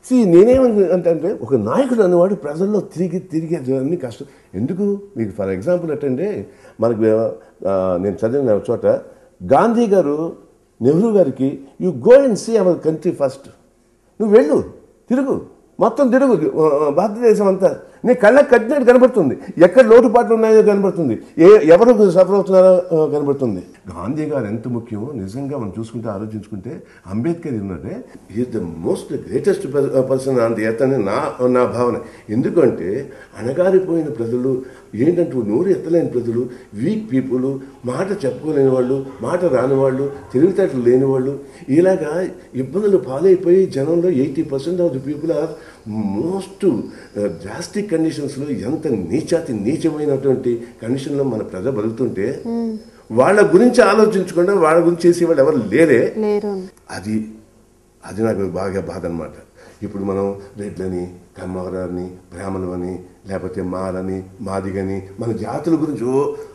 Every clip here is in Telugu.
నేనేమంటే ఒక నాయకుడు అనేవాడు ప్రజల్లో తిరిగి అన్ని కష్టం ఎందుకు. మీకు ఫర్ ఎగ్జాంపుల్ ఏంటంటే మనకు నేను చదివిన చోట గాంధీ గారు నెహ్రూ గారికి you go and see our country first, నువ్వు వెళ్ళు తిరుగు మొత్తం తిరుగు భారతదేశం అంతా, నీ కళ్ళకు కట్టినట్టు కనబడుతుంది, ఎక్కడ లోటుపాట్లు ఉన్నాయో కనబడుతుంది, ఎవరు సఫర్ అవుతున్నారో కనబడుతుంది. గాంధీ గారు ఎంత ముఖ్యమో నిజంగా మనం చూసుకుంటే ఆలోచించుకుంటే అంబేద్కర్ ఉన్నదే is the most greatest person on the earth అని నా భావన. ఎందుకంటే అణగారిపోయిన ప్రజలు ఏంటంటూ నోరు ఎత్తలేని ప్రజలు, వీక్ పీపుల్, మాట చెప్పుకోలేని వాళ్ళు, మాట రాని వాళ్ళు, తెలివితేటలు లేని వాళ్ళు, ఇలాగా ఇబ్బందులు పాలైపోయి జనంలో 80% of the people are most drastic కండిషన్స్లో, ఎంత నీచమైనటువంటి కండిషన్లో మన ప్రజ బతుకుతుంటే వాళ్ళ గురించి ఆలోచించకుండా వాళ్ళ గురించి చేసేవాళ్ళు ఎవరు లేరే. అది నాకు బాగా బాధ అనమాట. ఇప్పుడు మనం రెడ్లని, కమ్మవారని, బ్రాహ్మణులని, లేకపోతే మాలని, మాదిగని, మన జాతుల గురించి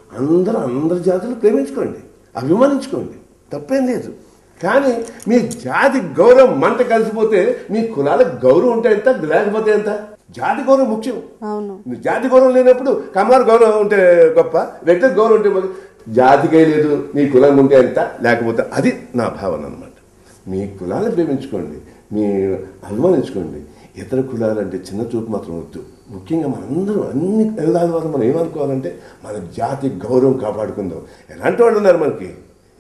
అందరి జాతులు ప్రేమించుకోండి, అభిమానించుకోండి, తప్పేం లేదు. కానీ మీ జాతి గౌరవం మంట కలిసిపోతే మీ కులాలకు గౌరవం ఉంటే ఎంత, లేకపోతే ఎంత. జాతి గౌరవం ముఖ్యం. జాతి గౌరవం లేనప్పుడు కమ్మారు గౌరవం ఉంటే గొప్ప, వ్యక్తిగత గౌరవం ఉంటే జాతికే లేదు, మీ కులం ఉంటే ఎంత, లేకపోతే. అది నా భావన అనమాట. మీ కులాలను ప్రేమించుకోండి, మీ అభిమానించుకోండి. ఇతర కులాలంటే చిన్న చూపు మాత్రం వద్దు. ముఖ్యంగా మనందరం అన్ని కులాల వల్ల మనం ఏమనుకోవాలంటే మన జాతి గౌరవం కాపాడుకుందాం. ఎలాంటి వాళ్ళు ఉన్నారు మనకి.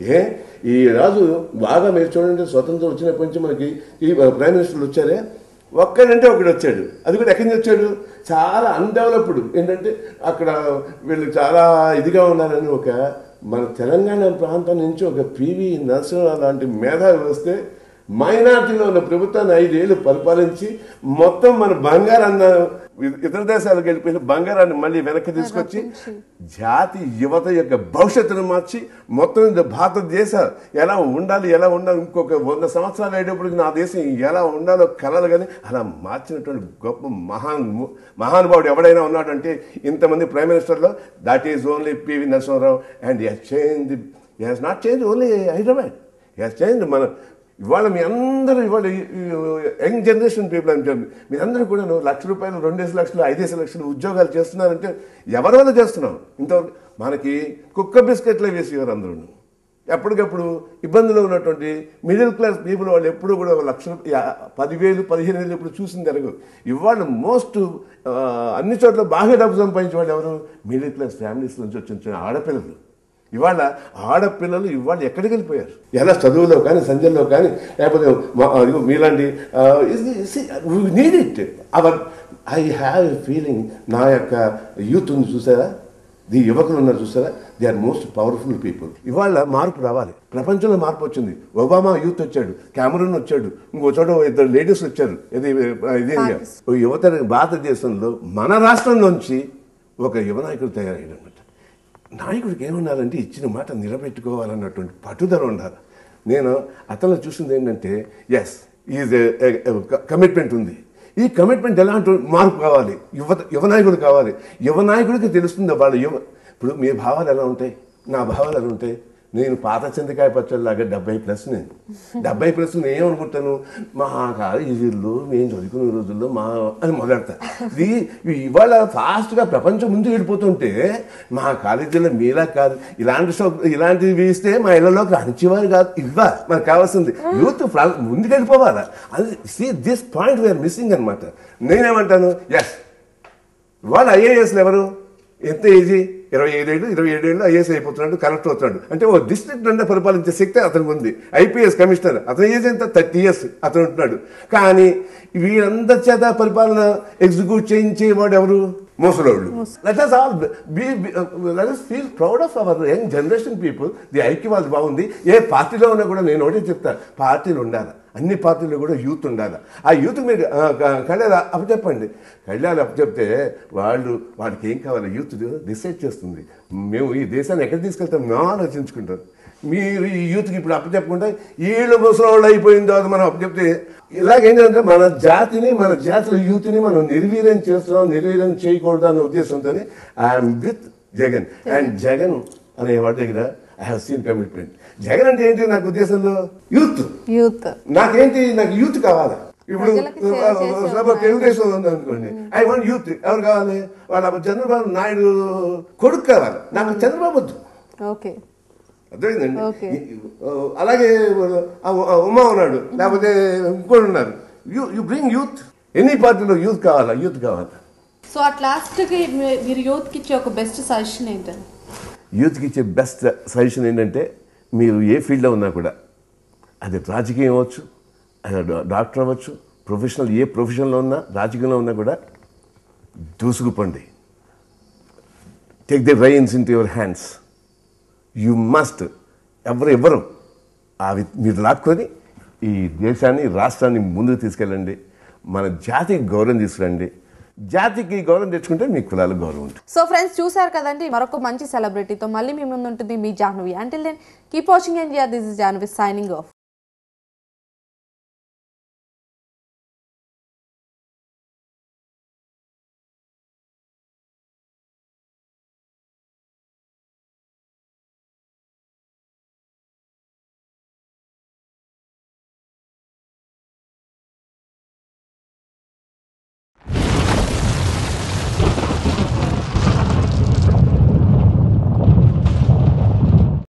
ఈ రాజు బాగా మీరు చూడండి, స్వతంత్రం వచ్చినప్పటి నుంచి మనకి ఈ ప్రైమ్ మినిస్టర్లు వచ్చారే, ఒక్కడంటే ఒకడు వచ్చాడు. అది కూడా ఎక్కడి నుంచి వచ్చాడు, చాలా అన్డెవలప్డ్. ఏంటంటే అక్కడ వీళ్ళు చాలా ఇదిగా ఉన్నారని ఒక మన తెలంగాణ ప్రాంతం నుంచి ఒక పివి నరసింహరావు లాంటి మేధావి వస్తే మైనార్టీలో ఉన్న ప్రభుత్వాన్ని 5 ఏళ్ళు పరిపాలించి మొత్తం మన బంగారాన్ని ఇతర దేశాలకు వెళ్ళిపోయిన బంగారాన్ని మళ్ళీ వెనక్కి తీసుకొచ్చి జాతి యువత యొక్క భవిష్యత్తును మార్చి మొత్తం భారతదేశ ఎలా ఉండాలి ఇంకొక 100 సంవత్సరాలు అయ్యేటప్పటికి నా దేశం ఎలా ఉండాలో కలలు కానీ అలా మార్చినటువంటి గొప్ప మహానుభావుడు ఎవడైనా ఉన్నాడంటే ఇంతమంది ప్రైమ్ మినిస్టర్లో that is only PV Narasimha Rao. And he has not change only Hyderabad, he has change మన. ఇవాళ మీ అందరూ ఇవాళ యంగ్ జనరేషన్ పీపుల్ అని చెప్పి మీరందరూ కూడా ₹1,00,000, 2 లక్షలు, 5 లక్షలు ఉద్యోగాలు చేస్తున్నారంటే ఎవరి వల్ల చేస్తున్నాం. ఇంతవరకు మనకి కుక్క బిస్కెట్లే వేసేవారు అందరూ. ఎప్పటికప్పుడు ఇబ్బందులు ఉన్నటువంటి మిడిల్ క్లాస్ పీపుల్ వాళ్ళు ఎప్పుడు కూడా ₹1,00,000, 10,000, 15,000 ఇప్పుడు చూసింది జరగదు. ఇవాళ మోస్ట్ అన్ని చోట్ల బాగా డబ్బు సంపాదించే వాళ్ళు ఎవరు, మిడిల్ క్లాస్ ఫ్యామిలీస్ నుంచి వచ్చిన ఆడపిల్లలు. ఇవాళ ఆడపిల్లలు ఇవాళ ఎక్కడికి వెళ్ళిపోయారు, ఎలా చదువులో కానీ సంజల్లో కానీ లేకపోతే మీలాంటి need it. I have a feeling నా యొక్క యూత్ ఉంది చూసారా, యువకులు ఉన్నారు చూసారా, they are most powerful people. ఇవాళ మార్పు రావాలి, ప్రపంచంలో మార్పు వచ్చింది. ఒబామా యూత్ వచ్చాడు, కెమెరూన్ వచ్చాడు, ఇంకో చోట 2 లేడీస్ వచ్చారు. యువత భారతదేశంలో మన రాష్ట్రంలోంచి ఒక యువ నాయకుడు తయారయ్యాడు. నాయకుడికి ఏమన్నారంటే ఇచ్చిన మాట నిలబెట్టుకోవాలన్నటువంటి పట్టుదల ఉండాలి. నేను అతను చూసింది ఏంటంటే ఎస్ ఈజ్ కమిట్మెంట్ ఉంది. ఈ కమిట్మెంట్ ఎలాంటి మార్పు కావాలి, యువ నాయకుడు కావాలి. యువ నాయకుడికి తెలుస్తుంది వాళ్ళ ఇప్పుడు మీ భావాలు ఎలా ఉంటాయి, నా భావాలు ఎలా ఉంటాయి. నేను పాత చింతకాయ పచ్చడిలాగా 70+ నేను 70+ నేను ఏమనుకుంటాను, మా కాలేజీల్లో మేము చదువుకునే రోజుల్లో అని మొదలెడతా. ఇవాళ ఫాస్ట్గా ప్రపంచం ముందుకు వెళ్ళిపోతుంటే మా కాలేజీలో మీలా కాదు, ఇలాంటివి ఇస్తే మా ఇళ్లలోకి రానిచ్చేవారు కాదు. మనకు కావాల్సింది యూత్ ముందుకు వెళ్ళిపోవాలా. అది దిస్ పాయింట్ వీఆర్ మిస్సింగ్ అనమాట. నేనేమంటాను ఎస్ ఇవాళ ఐఏఎస్లు ఎవరు, ఎంత ఈజీ 27 ఏళ్ళు ఐఏఎస్ అయిపోతున్నాడు, కలెక్టర్ అవుతున్నాడు అంటే ఓ డిస్ట్రిక్ట్ అంటే పరిపాలించే శక్తి అతనికి ఉంది. ఐపీఎస్ కమిషనర్ అతని ఏజ్ ఎంత 30 years అతను ఉంటున్నాడు. కానీ వీరందరి చేత పరిపాలన ఎగ్జిక్యూట్ చేయించేవాడు ఎవరు, ముసలోళ్ళు. Let us all let us feel proud of our young generation people. The ఐక్య వాళ్ళు బాగుంది. ఏ పార్టీలో ఉన్నా కూడా నేను ఒకటే చెప్తాను, పార్టీలు ఉండాలి, అన్ని పార్టీలు కూడా యూత్ ఉండాలి. ఆ యూత్ మీరు కళ్యాణ్ అప్పచెప్పండి. కళ్యాణ్ అప్పచెప్తే వాడికి ఏం కావాలి యూత్ డిసైడ్ చేస్తుంది. మేము ఈ దేశాన్ని ఎక్కడ తీసుకెళ్తాం మేము ఆలోచించుకుంటాం. మీరు ఈ యూత్కి ఇప్పుడు అప్పచెప్పకుండా వీళ్ళు ముసలోళ్ళు అయిపోయిందో అది మనం అప్పచెప్తే ఇలాగేంటంటే మన జాతిలో యూత్ని మనం నిర్వీర్యం చేస్తున్నాం, నిర్వీర్యం చేయకూడదు అనే ఉద్దేశంతో I'm with Jagan. And Jagan అనే వాటి దగ్గర I have seen commitment. Jagan అంటే ఏంటి నాకు ఉద్దేశంలో యూత్. నాకు యూత్ కావాలా. ఇప్పుడు తెలుగుదేశం ఉంది అనుకోండి, ఐ వాంట్ యూత్. ఎవరు కావాలి? వాళ్ళ చంద్రబాబు నాయుడు కొడుకు కావాలి, నాకు చంద్రబాబు వద్దు. ఓకే, అర్థమైందండి. అలాగే ఉమా ఉన్నాడు, లేకపోతే ఇంకోటి ఉన్నారు. You bring youth. ఎనీ పార్టీలో యూత్ కావాలా, యూత్ కావాలా. సో అట్ లాస్ట్కి మీరు యూత్కి ఇచ్చే ఒక బెస్ట్ సజెషన్ ఏంటండి? యూత్కి ఇచ్చే బెస్ట్ సజెషన్ ఏంటంటే, మీరు ఏ ఫీల్డ్లో ఉన్నా కూడా, అది రాజకీయం అవ్వచ్చు, అది డాక్టర్ అవ్వచ్చు, ప్రొఫెషనల్ ఏ ప్రొఫెషన్లో ఉన్నా, రాజకీయంలో ఉన్నా కూడా దూసుకుపోండి. Take the reins into your hands. You must. ఎవరు అవి మీరు లాక్కొని ఈ దేశాన్ని, రాష్ట్రాన్ని ముందుకు తీసుకెళ్ళండి. మన జాతికి గౌరవం తీసుకురండి. జాతికి గౌరవం తెచ్చుకుంటే మీ కులాలకు గౌరవం ఉంటుంది. సో ఫ్రెండ్స్, చూసారు కదండి, మరొక మంచి సెలబ్రిటీతో మళ్ళీ మీ ముందు ఉంటుంది మీ Jahnavi. Until then keep watching and this is Jahnavi signing of.